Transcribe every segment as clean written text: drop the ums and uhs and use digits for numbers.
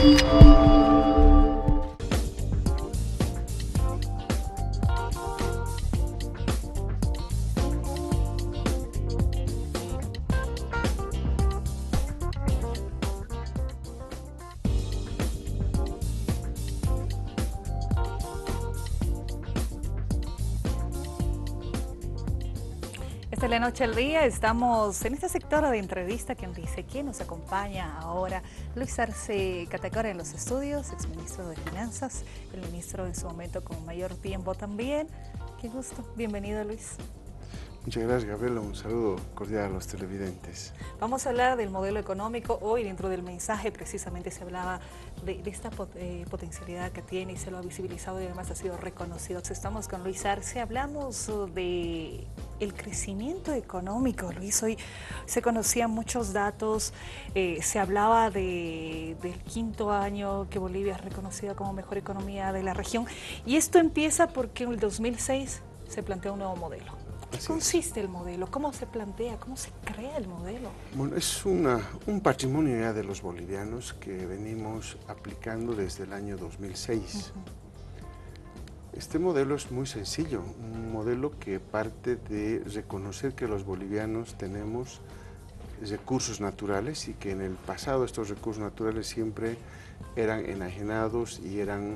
Esta es la noche al día, estamos en este sector de entrevista que dice quién nos acompaña ahora. Luis Arce Catacora en los estudios, exministro de Finanzas, el ministro en su momento con mayor tiempo también. Qué gusto, bienvenido Luis. Muchas gracias, Gabriela. Un saludo cordial a los televidentes. Vamos a hablar del modelo económico. Hoy dentro del mensaje precisamente se hablaba de esta potencialidad que tiene y se lo ha visibilizado y además ha sido reconocido. Estamos con Luis Arce, hablamos de el crecimiento económico. Luis, hoy se conocían muchos datos, se hablaba del quinto año que Bolivia es reconocida como mejor economía de la región y esto empieza porque en el 2006 se plantea un nuevo modelo. ¿Qué consiste el modelo? ¿Cómo se plantea? ¿Cómo se crea el modelo? Bueno, es un patrimonio ya de los bolivianos que venimos aplicando desde el año 2006. Este modelo es muy sencillo, un modelo que parte de reconocer que los bolivianos tenemos recursos naturales y que en el pasado estos recursos naturales siempre eran enajenados y eran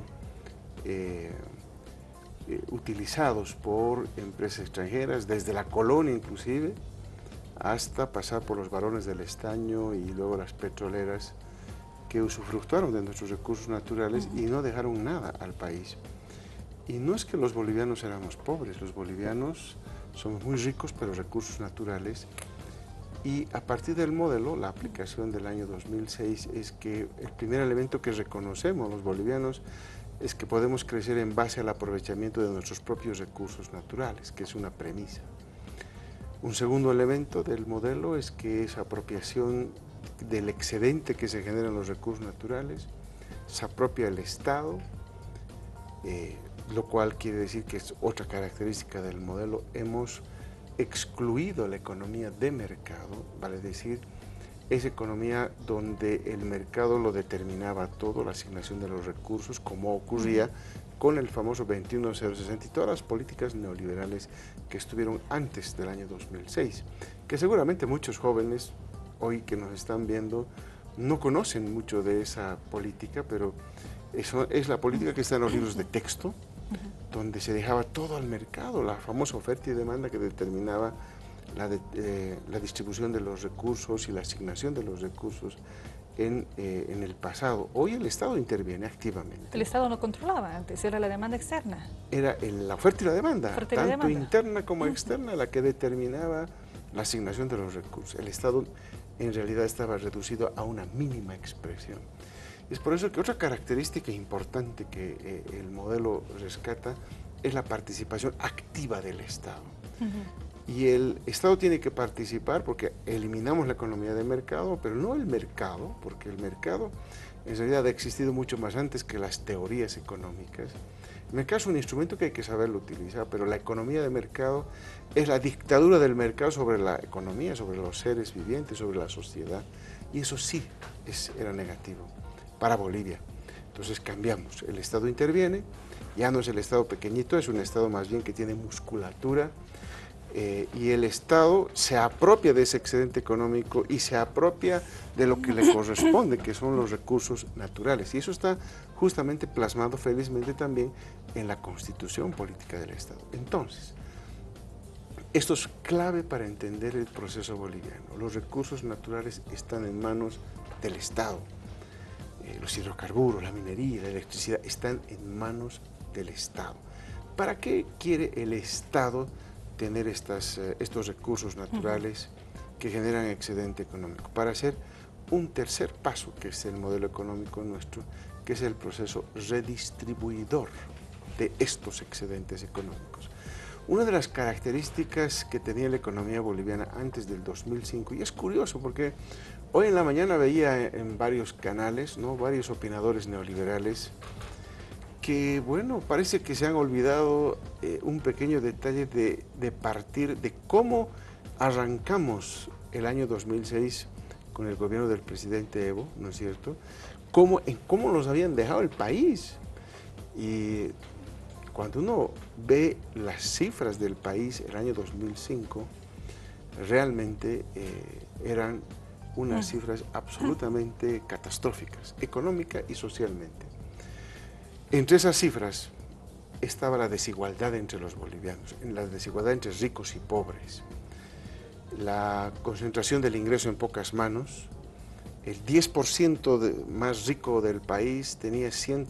utilizados por empresas extranjeras, desde la colonia inclusive, hasta pasar por los varones del estaño y luego las petroleras que usufructuaron de nuestros recursos naturales y no dejaron nada al país. Y no es que los bolivianos éramos pobres, los bolivianos somos muy ricos, pero recursos naturales. Y a partir del modelo, la aplicación del año 2006, es que el primer elemento que reconocemos los bolivianos es que podemos crecer en base al aprovechamiento de nuestros propios recursos naturales, que es una premisa. Un segundo elemento del modelo es que esa apropiación del excedente que se genera en los recursos naturales se apropia el Estado, lo cual quiere decir que es otra característica del modelo. Hemos excluido la economía de mercado, vale decir, esa economía donde el mercado lo determinaba todo, la asignación de los recursos, como ocurría con el famoso 21060 y todas las políticas neoliberales que estuvieron antes del año 2006, que seguramente muchos jóvenes hoy que nos están viendo no conocen mucho de esa política, pero eso es la política que está en los libros de texto, donde se dejaba todo al mercado, la famosa oferta y demanda que determinaba la distribución de los recursos y la asignación de los recursos en el pasado. Hoy el Estado interviene activamente. El Estado no controlaba antes, era la demanda externa. Era la oferta y la demanda, tanto interna como externa, la que determinaba la asignación de los recursos. El Estado en realidad estaba reducido a una mínima expresión. Es por eso que otra característica importante que el modelo rescata es la participación activa del Estado. Y el Estado tiene que participar porque eliminamos la economía de mercado, pero no el mercado, porque el mercado en realidad ha existido mucho más antes que las teorías económicas. El mercado es un instrumento que hay que saberlo utilizar, pero la economía de mercado es la dictadura del mercado sobre la economía, sobre los seres vivientes, sobre la sociedad, y eso sí era negativo para Bolivia. Entonces cambiamos, el Estado interviene, ya no es el Estado pequeñito, es un Estado más bien que tiene musculatura, y el Estado se apropia de ese excedente económico y se apropia de lo que le corresponde, que son los recursos naturales. Y eso está justamente plasmado felizmente también en la Constitución Política del Estado. Entonces, esto es clave para entender el proceso boliviano. Los recursos naturales están en manos del Estado. Los hidrocarburos, la minería, la electricidad están en manos del Estado. ¿Para qué quiere el Estado tener estos recursos naturales que generan excedente económico? Para hacer un tercer paso, que es el modelo económico nuestro, que es el proceso redistribuidor de estos excedentes económicos. Una de las características que tenía la economía boliviana antes del 2005, y es curioso porque hoy en la mañana veía en varios canales, varios opinadores neoliberales, que bueno, parece que se han olvidado un pequeño detalle de partir de cómo arrancamos el año 2006 con el gobierno del presidente Evo, ¿no es cierto?, cómo nos habían dejado el país. Y cuando uno ve las cifras del país el año 2005, realmente eran unas cifras absolutamente catastróficas, económica y socialmente. Entre esas cifras estaba la desigualdad entre los bolivianos, la desigualdad entre ricos y pobres, la concentración del ingreso en pocas manos. El 10% más rico del país tenía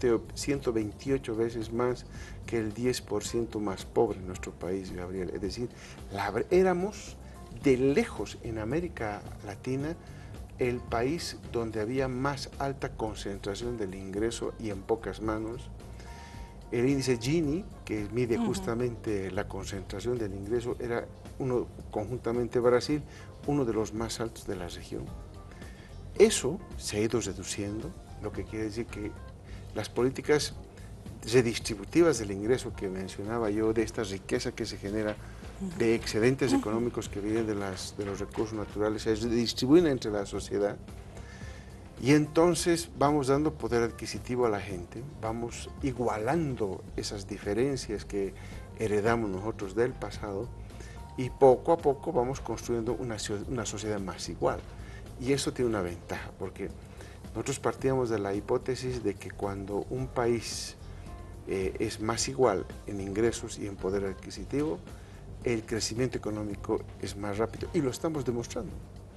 128 veces más que el 10% más pobre en nuestro país, Gabriel. Es decir, éramos de lejos en América Latina el país donde había más alta concentración del ingreso y en pocas manos. El índice Gini, que mide justamente la concentración del ingreso, era conjuntamente Brasil, uno de los más altos de la región. Eso se ha ido reduciendo, lo que quiere decir que las políticas redistributivas del ingreso que mencionaba yo, de esta riqueza que se genera, de excedentes económicos que vienen de los recursos naturales, se distribuyen entre la sociedad, y entonces vamos dando poder adquisitivo a la gente, vamos igualando esas diferencias que heredamos nosotros del pasado, y poco a poco vamos construyendo una sociedad más igual. Y eso tiene una ventaja, porque nosotros partíamos de la hipótesis de que cuando un país es más igual en ingresos y en poder adquisitivo, el crecimiento económico es más rápido, y lo estamos demostrando.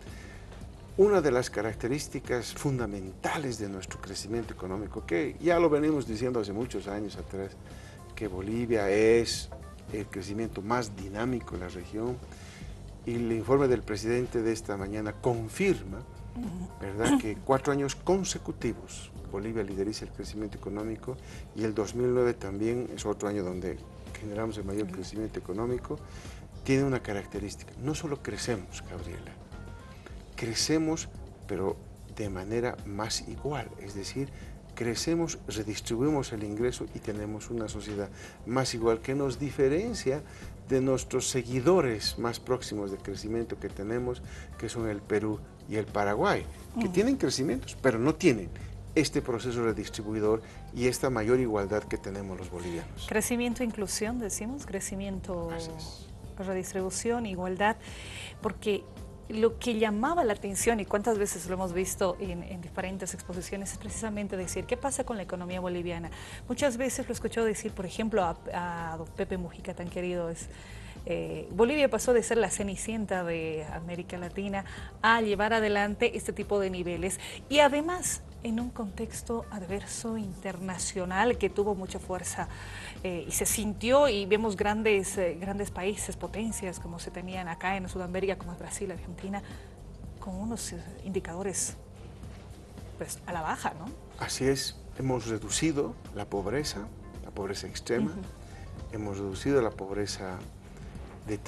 Una de las características fundamentales de nuestro crecimiento económico, que ya lo venimos diciendo hace muchos años atrás, que Bolivia es el crecimiento más dinámico en la región, y el informe del presidente de esta mañana confirma, ¿verdad?, que 4 años consecutivos Bolivia lideriza el crecimiento económico, y el 2009 también es otro año donde generamos el mayor crecimiento económico. Tiene una característica: no solo crecemos, Gabriela, crecemos pero de manera más igual, es decir, crecemos, redistribuimos el ingreso y tenemos una sociedad más igual, que nos diferencia de nuestros seguidores más próximos de crecimiento que tenemos, que son el Perú y el Paraguay, que tienen crecimientos, pero no tienen este proceso redistribuidor y esta mayor igualdad que tenemos los bolivianos. Crecimiento, inclusión, decimos, crecimiento, redistribución, igualdad, porque lo que llamaba la atención, y cuántas veces lo hemos visto en diferentes exposiciones, es precisamente decir, ¿qué pasa con la economía boliviana? Muchas veces lo he escuchado decir, por ejemplo, a don Pepe Mujica, tan querido, Bolivia pasó de ser la cenicienta de América Latina a llevar adelante este tipo de niveles, y además en un contexto adverso internacional que tuvo mucha fuerza y se sintió, y vemos grandes países, potencias como se tenían acá en Sudamérica, como Brasil, Argentina, con unos indicadores pues a la baja, ¿no? Así es, hemos reducido la pobreza extrema, hemos reducido la pobreza de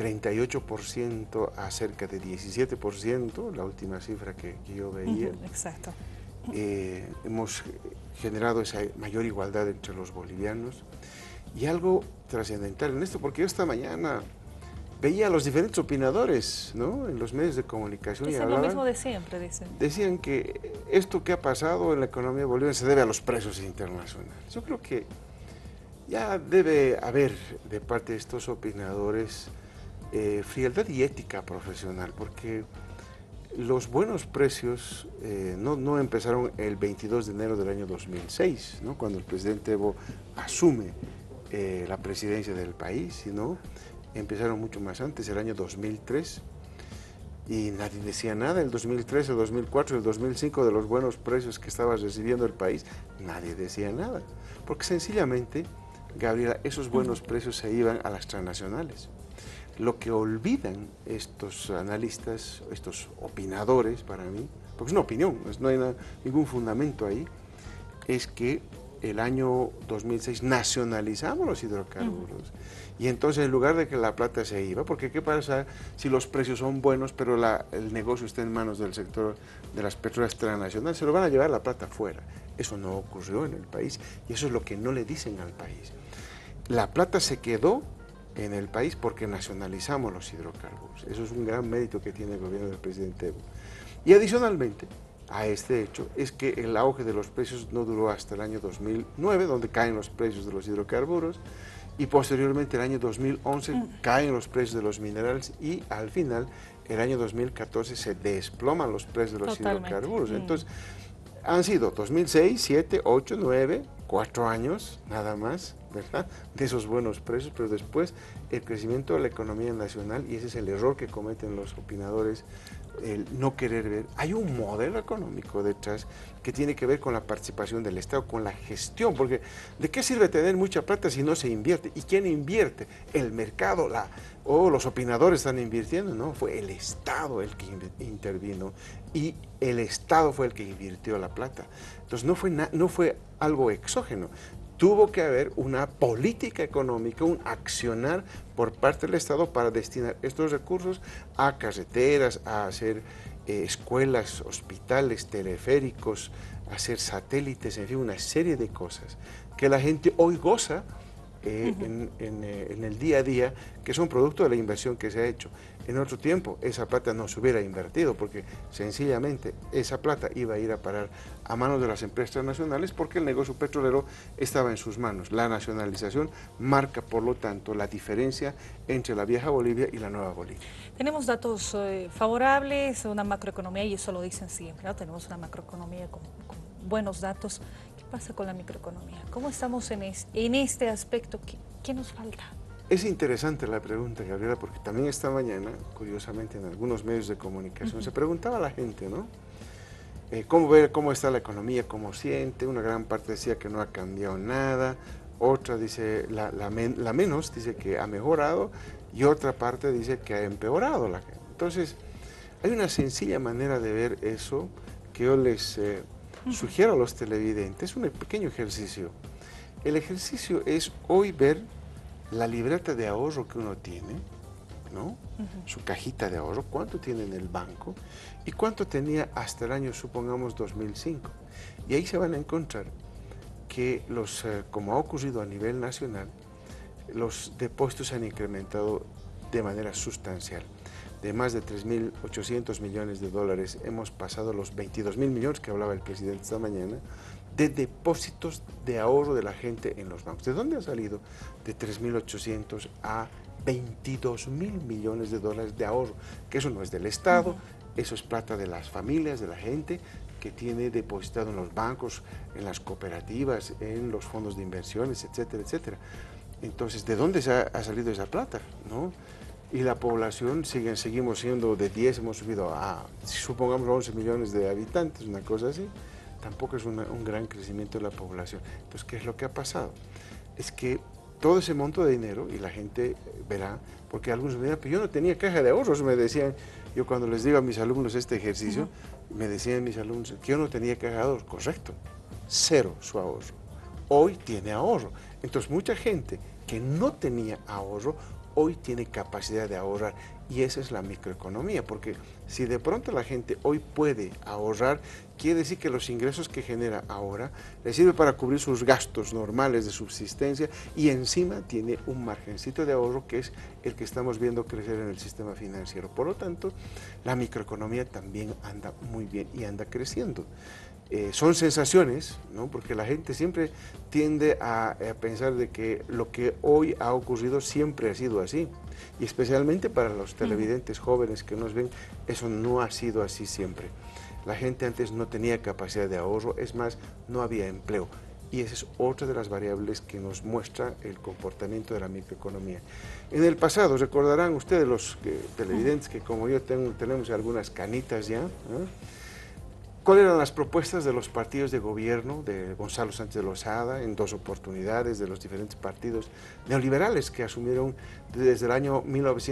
38% a cerca de 17%, la última cifra que yo veía. Exacto. Hemos generado esa mayor igualdad entre los bolivianos, y algo trascendental en esto, porque yo esta mañana veía a los diferentes opinadores, ¿no?, en los medios de comunicación, y es lo mismo de siempre, dicen. Decían que esto que ha pasado en la economía boliviana se debe a los precios internacionales. Yo creo que ya debe haber de parte de estos opinadores frialdad y ética profesional, porque los buenos precios no empezaron el 22 de enero del año 2006, ¿no?, cuando el presidente Evo asume la presidencia del país, sino empezaron mucho más antes, el año 2003, y nadie decía nada. El 2003, el 2004, el 2005, de los buenos precios que estaba recibiendo el país, nadie decía nada, porque sencillamente, Gabriela, esos buenos precios se iban a las transnacionales. Lo que olvidan estos analistas, estos opinadores, para mí, porque es una opinión, no hay ningún fundamento ahí, es que el año 2006 nacionalizamos los hidrocarburos, y entonces en lugar de que la plata se iba, porque ¿qué pasa si los precios son buenos pero el negocio está en manos del sector de las petroleras transnacionales? Se lo van a llevar la plata afuera. Eso no ocurrió en el país, y eso es lo que no le dicen al país. La plata se quedó en el país porque nacionalizamos los hidrocarburos. Eso es un gran mérito que tiene el gobierno del presidente Evo. Y adicionalmente a este hecho es que el auge de los precios no duró hasta el año 2009, donde caen los precios de los hidrocarburos, y posteriormente el año 2011 caen los precios de los minerales y al final, el año 2014 se desploman los precios de los hidrocarburos. Entonces, han sido 2006, 7, 8, 9, 4 años nada más, ¿verdad?, de esos buenos precios, pero después el crecimiento de la economía nacional, y ese es el error que cometen los opinadores, el no querer ver. Hay un modelo económico detrás que tiene que ver con la participación del Estado, con la gestión, porque ¿de qué sirve tener mucha plata si no se invierte? ¿Y quién invierte? ¿El mercado? ¿O los opinadores están invirtiendo? No, fue el Estado el que intervino y el Estado fue el que invirtió la plata. Entonces no fue algo exógeno. Tuvo que haber una política económica, un accionar por parte del Estado para destinar estos recursos a carreteras, a hacer escuelas, hospitales, teleféricos, a hacer satélites, en fin, una serie de cosas que la gente hoy goza en el día a día, que son producto de la inversión que se ha hecho. En otro tiempo esa plata no se hubiera invertido porque sencillamente esa plata iba a ir a parar a manos de las empresas nacionales porque el negocio petrolero estaba en sus manos. La nacionalización marca, por lo tanto, la diferencia entre la vieja Bolivia y la nueva Bolivia. Tenemos datos favorables, una macroeconomía, y eso lo dicen siempre, ¿no? Tenemos una macroeconomía con buenos datos. ¿Qué pasa con la microeconomía? ¿Cómo estamos en este aspecto? ¿Qué nos falta? Es interesante la pregunta, Gabriela, porque también esta mañana, curiosamente, en algunos medios de comunicación, se preguntaba a la gente, ¿no? ¿Cómo está la economía? ¿Cómo siente? Una gran parte decía que no ha cambiado nada, otra dice, la menos dice que ha mejorado, y otra parte dice que ha empeorado. Entonces, hay una sencilla manera de ver eso que yo les sugiero a los televidentes, un pequeño ejercicio. El ejercicio es hoy ver la libreta de ahorro que uno tiene, ¿no? Su cajita de ahorro, cuánto tiene en el banco y cuánto tenía hasta el año, supongamos, 2005. Y ahí se van a encontrar que como ha ocurrido a nivel nacional, los depósitos se han incrementado de manera sustancial. De más de 3.800 millones de dólares hemos pasado los 22.000 millones que hablaba el presidente esta mañana, de depósitos de ahorro de la gente en los bancos. ¿De dónde ha salido? De 3.800 a 22.000 millones de dólares de ahorro, que eso no es del Estado, eso es plata de las familias, de la gente que tiene depositado en los bancos, en las cooperativas, en los fondos de inversiones, etcétera, etcétera. Entonces, ¿de dónde ha salido esa plata? ¿No? Y la población, seguimos siendo de 10, hemos subido a, supongamos, 11 millones de habitantes, una cosa así. Tampoco es un gran crecimiento de la población. Entonces, ¿qué es lo que ha pasado? Es que todo ese monto de dinero, y la gente verá, porque algunos me dirán, pero yo no tenía caja de ahorros, me decían, yo cuando les digo a mis alumnos este ejercicio, me decían mis alumnos que yo no tenía caja de ahorros. Correcto, cero su ahorro. Hoy tiene ahorro. Entonces, mucha gente que no tenía ahorro, hoy tiene capacidad de ahorrar, y esa es la microeconomía, porque si de pronto la gente hoy puede ahorrar, quiere decir que los ingresos que genera ahora le sirve para cubrir sus gastos normales de subsistencia y encima tiene un margencito de ahorro que es el que estamos viendo crecer en el sistema financiero. Por lo tanto, la microeconomía también anda muy bien y anda creciendo. Son sensaciones, ¿no? Porque la gente siempre tiende a pensar de que lo que hoy ha ocurrido siempre ha sido así, y especialmente para los televidentes jóvenes que nos ven, eso no ha sido así siempre. La gente antes no tenía capacidad de ahorro, es más, no había empleo, y esa es otra de las variables que nos muestra el comportamiento de la microeconomía. En el pasado, recordarán ustedes los televidentes que como yo tenemos algunas canitas ya, ¿no? ¿Cuáles eran las propuestas de los partidos de gobierno de Gonzalo Sánchez de Lozada en 2 oportunidades, de los diferentes partidos neoliberales que asumieron desde el año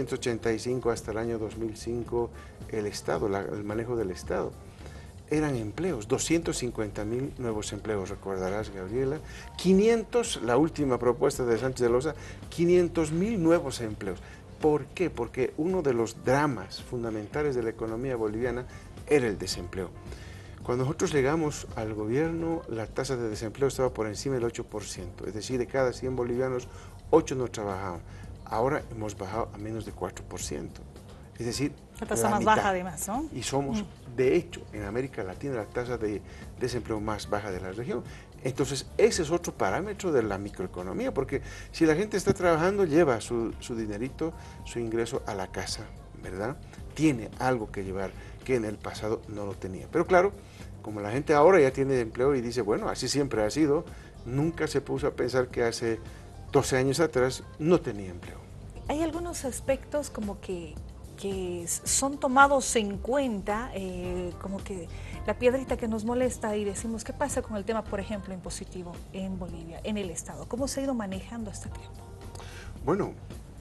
1985 hasta el año 2005 el Estado, el manejo del Estado? Eran empleos, 250.000 nuevos empleos, recordarás, Gabriela, 500, la última propuesta de Sánchez de Lozada, 500.000 nuevos empleos. ¿Por qué? Porque uno de los dramas fundamentales de la economía boliviana era el desempleo. Cuando nosotros llegamos al gobierno, la tasa de desempleo estaba por encima del 8%, es decir, de cada 100 bolivianos, 8 no trabajaban. Ahora hemos bajado a menos de 4%. Es decir, la tasa más baja además, ¿no? Y somos, de hecho, en América Latina la tasa de desempleo más baja de la región. Entonces, ese es otro parámetro de la microeconomía, porque si la gente está trabajando, lleva su dinerito, su ingreso a la casa, ¿verdad? Tiene algo que llevar que en el pasado no lo tenía. Pero claro, como la gente ahora ya tiene empleo y dice, bueno, así siempre ha sido, nunca se puso a pensar que hace 12 años atrás no tenía empleo. Hay algunos aspectos como que son tomados en cuenta, como que la piedrita que nos molesta y decimos, ¿qué pasa con el tema, por ejemplo, impositivo en Bolivia, en el Estado? ¿Cómo se ha ido manejando este tiempo? Bueno,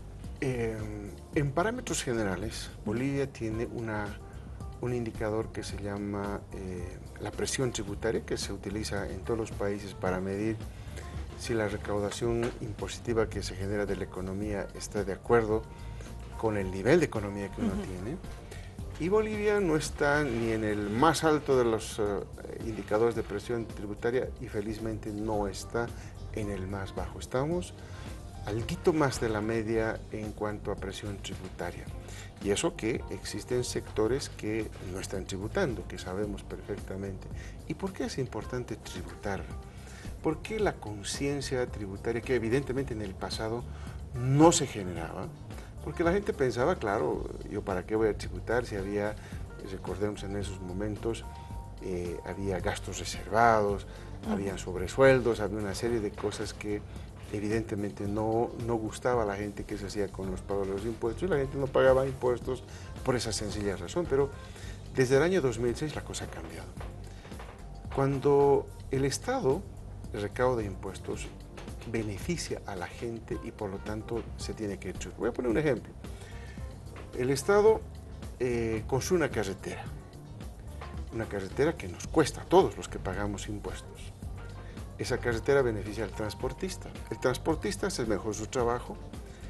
en parámetros generales, Bolivia tiene un indicador que se llama la presión tributaria, que se utiliza en todos los países para medir si la recaudación impositiva que se genera de la economía está de acuerdo con el nivel de economía que uno tiene. Y Bolivia no está ni en el más alto de los indicadores de presión tributaria y felizmente no está en el más bajo. Estamos alguito más de la media en cuanto a presión tributaria. Y eso que existen sectores que no están tributando, que sabemos perfectamente. ¿Y por qué es importante tributar? ¿Por qué la conciencia tributaria, que evidentemente en el pasado no se generaba? Porque la gente pensaba, claro, yo para qué voy a tributar si había, recordemos en esos momentos, había gastos reservados, había sobresueldos, había una serie de cosas que evidentemente no gustaba a la gente que se hacía con los pagos de los impuestos y la gente no pagaba impuestos por esa sencilla razón. Pero desde el año 2006 la cosa ha cambiado. Cuando el Estado recauda impuestos, beneficia a la gente y por lo tanto se tiene que echar. Voy a poner un ejemplo. El Estado construye una carretera que nos cuesta a todos los que pagamos impuestos. Esa carretera beneficia al transportista. El transportista hace mejor su trabajo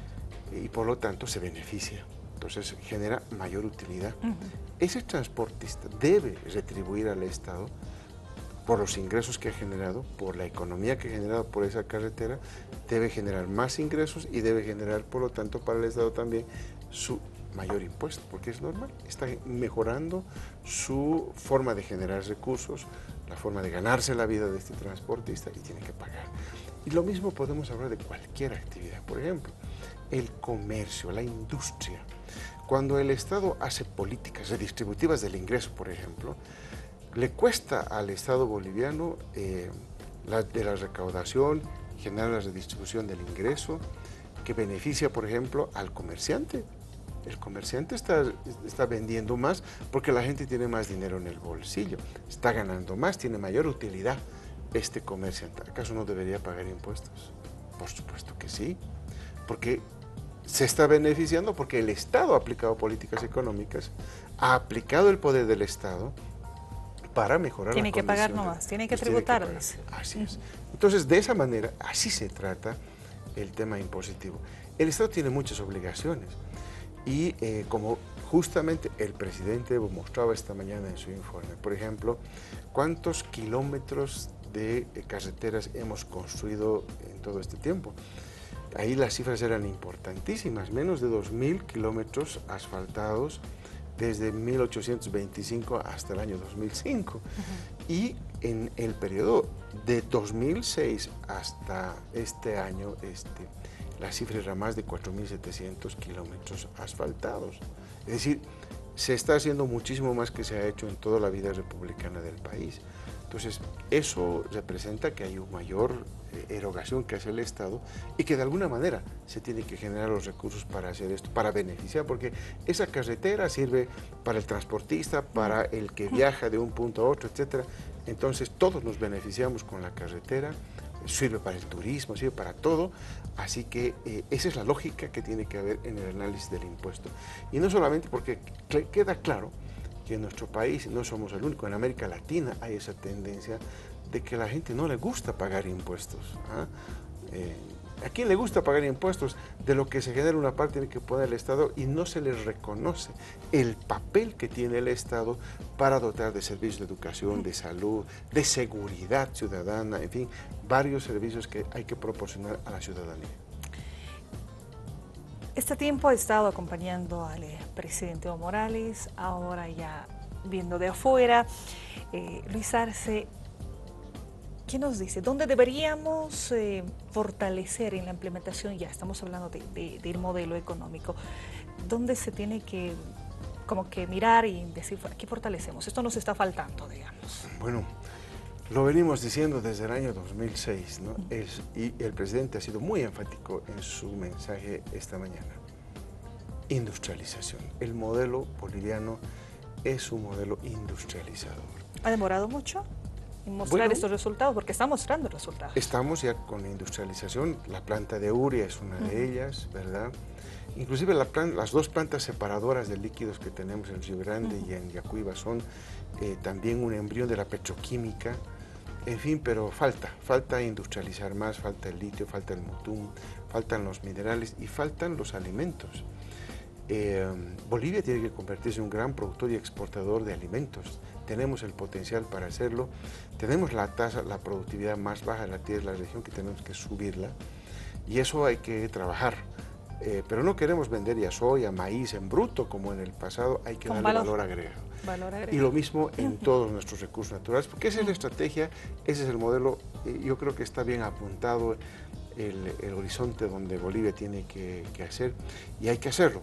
y por lo tanto se beneficia. Entonces genera mayor utilidad. Ese transportista debe retribuir al Estado por los ingresos que ha generado, por la economía que ha generado por esa carretera, debe generar más ingresos y debe generar, por lo tanto, para el Estado también su mayor impuesto, porque es normal, está mejorando su forma de generar recursos, la forma de ganarse la vida de este transportista y tiene que pagar. Y lo mismo podemos hablar de cualquier actividad, por ejemplo, el comercio, la industria. Cuando el Estado hace políticas redistributivas del ingreso, por ejemplo, le cuesta al Estado boliviano de la recaudación, generar la redistribución del ingreso, que beneficia, por ejemplo, al comerciante. El comerciante está vendiendo más porque la gente tiene más dinero en el bolsillo, está ganando más, tiene mayor utilidad este comerciante. ¿Acaso no debería pagar impuestos? Por supuesto que sí, porque se está beneficiando porque el Estado ha aplicado políticas económicas, ha aplicado el poder del Estado para mejorar la condición. Tiene que pagar nomás, tiene que tributar. Así es. Entonces, de esa manera, así se trata el tema impositivo. El Estado tiene muchas obligaciones y como justamente el presidente mostraba esta mañana en su informe, por ejemplo, ¿cuántos kilómetros de carreteras hemos construido en todo este tiempo? Ahí las cifras eran importantísimas, menos de 2.000 kilómetros asfaltados desde 1825 hasta el año 2005. Y en el periodo de 2006 hasta este año, la cifra era más de 4.700 kilómetros asfaltados. Es decir, se está haciendo muchísimo más que se ha hecho en toda la vida republicana del país. Entonces, eso representa que hay una mayor erogación que hace el Estado y que de alguna manera se tiene que generar los recursos para hacer esto, para beneficiar, porque esa carretera sirve para el transportista, para el que viaja de un punto a otro, etc. Entonces, todos nos beneficiamos con la carretera, sirve para el turismo, sirve para todo, así que esa es la lógica que tiene que haber en el análisis del impuesto. Y no solamente porque queda claro que en nuestro país no somos el único, en América Latina hay esa tendencia de que a la gente no le gusta pagar impuestos. ¿A quién le gusta pagar impuestos? De lo que se genera una parte tiene que poner el Estado y no se les reconoce el papel que tiene el Estado para dotar de servicios de educación, de salud, de seguridad ciudadana, en fin, varios servicios que hay que proporcionar a la ciudadanía. Este tiempo ha estado acompañando al presidente Evo Morales, ahora ya viendo de afuera. Luis Arce, ¿qué nos dice? ¿Dónde deberíamos fortalecer en la implementación? Ya estamos hablando del modelo económico. ¿Dónde se tiene que como que mirar y decir, aquí fortalecemos? Esto nos está faltando, digamos. Bueno, lo venimos diciendo desde el año 2006, ¿no? Y el presidente ha sido muy enfático en su mensaje esta mañana. Industrialización. El modelo boliviano es un modelo industrializador. ¿Ha demorado mucho en mostrar estos resultados? Porque está mostrando resultados. Estamos ya con la industrialización. La planta de Uria es una de ellas, ¿verdad? Inclusive las dos plantas separadoras de líquidos que tenemos en Río Grande y en Yacuiba son también un embrión de la petroquímica. En fin, pero falta industrializar más, falta el litio, falta el mutum, faltan los minerales y faltan los alimentos. Bolivia tiene que convertirse en un gran productor y exportador de alimentos. Tenemos el potencial para hacerlo, tenemos la productividad más baja de la tierra de la región que tenemos que subirla y eso hay que trabajar. Pero no queremos vender ya soya, maíz en bruto como en el pasado, hay que darle valor agregado. Y lo mismo en todos nuestros recursos naturales, porque esa es la estrategia, ese es el modelo. Yo creo que está bien apuntado el horizonte donde Bolivia tiene que hacer y hay que hacerlo.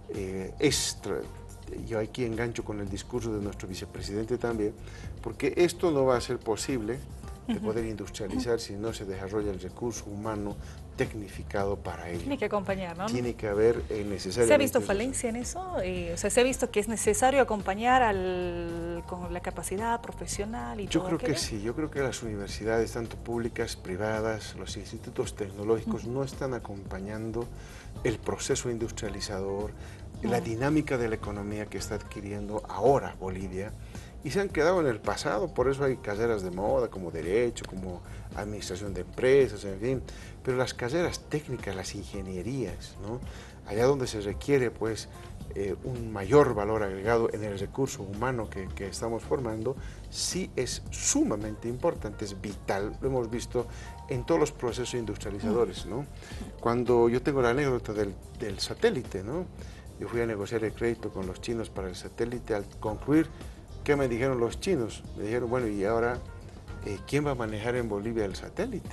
Yo aquí engancho con el discurso de nuestro vicepresidente también, porque esto no va a ser posible de poder industrializar si no se desarrolla el recurso humano tecnificado para ello. Tiene que acompañar, ¿no? Tiene que haber necesariamente... ¿Se ha visto falencia en eso? O sea, ¿se ha visto que es necesario acompañar con la capacidad profesional y todo Yo creo aquello? que sí, yo creo que las universidades, tanto públicas, privadas, los institutos tecnológicos no están acompañando el proceso industrializador, la dinámica de la economía que está adquiriendo ahora Bolivia, y se han quedado en el pasado. Por eso hay carreras de moda como Derecho, como Administración de Empresas, en fin, pero las carreras técnicas, las ingenierías, ¿no? Allá donde se requiere pues un mayor valor agregado en el recurso humano que estamos formando, sí es sumamente importante, es vital, lo hemos visto en todos los procesos industrializadores, ¿no? Cuando yo tengo la anécdota del satélite, ¿no? Yo fui a negociar el crédito con los chinos para el satélite. Al concluir, ¿qué me dijeron los chinos? Me dijeron, bueno, y ahora, ¿quién va a manejar en Bolivia el satélite?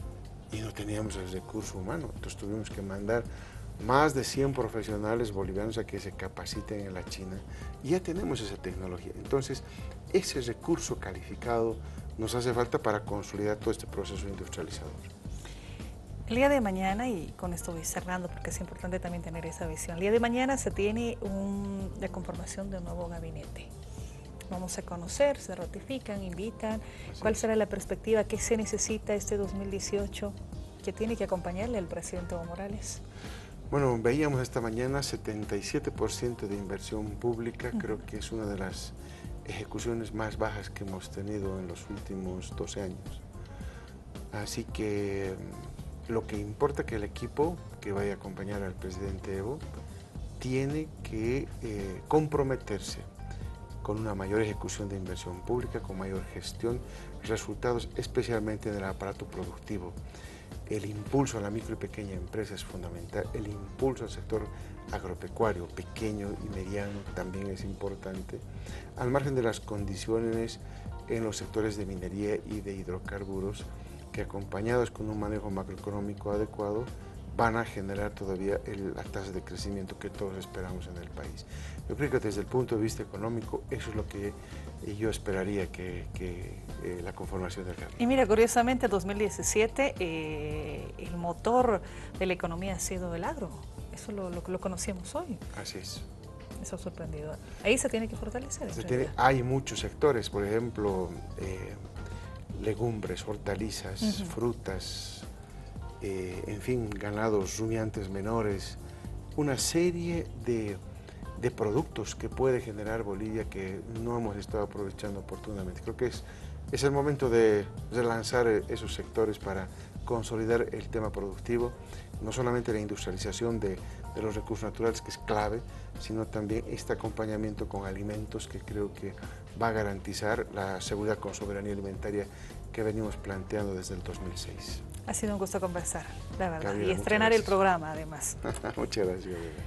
Y no teníamos el recurso humano, entonces tuvimos que mandar más de 100 profesionales bolivianos a que se capaciten en la China, y ya tenemos esa tecnología. Entonces, ese recurso calificado nos hace falta para consolidar todo este proceso industrializador. El día de mañana, y con esto voy cerrando porque es importante también tener esa visión, el día de mañana se tiene la conformación de un nuevo gabinete. Vamos a conocer, se ratifican, invitan. ¿Cuál será la perspectiva? ¿Qué se necesita este 2018? ¿Qué tiene que acompañarle al presidente Evo Morales? Bueno, veíamos esta mañana 77% de inversión pública. Creo que es una de las ejecuciones más bajas que hemos tenido en los últimos 12 años. Así que lo que importa es que el equipo que vaya a acompañar al presidente Evo tiene que comprometerse con una mayor ejecución de inversión pública, con mayor gestión, resultados especialmente en el aparato productivo. El impulso a la micro y pequeña empresa es fundamental, el impulso al sector agropecuario, pequeño y mediano, también es importante, al margen de las condiciones en los sectores de minería y de hidrocarburos, que acompañados con un manejo macroeconómico adecuado, van a generar todavía la tasa de crecimiento que todos esperamos en el país. Yo creo que desde el punto de vista económico, eso es lo que yo esperaría que la conformación del gabinete. Y mira, curiosamente, 2017, el motor de la economía ha sido el agro. Eso lo conocíamos hoy. Así es. Eso ha sorprendido. Ahí se tiene que fortalecer. Hay muchos sectores, por ejemplo, legumbres, hortalizas, frutas, en fin, ganados rumiantes menores, una serie de productos que puede generar Bolivia que no hemos estado aprovechando oportunamente. Creo que es el momento de relanzar esos sectores para consolidar el tema productivo, no solamente la industrialización de los recursos naturales, que es clave, sino también este acompañamiento con alimentos que creo que va a garantizar la seguridad con soberanía alimentaria que venimos planteando desde el 2006. Ha sido un gusto conversar, la verdad, y estrenar el programa además. Muchas gracias.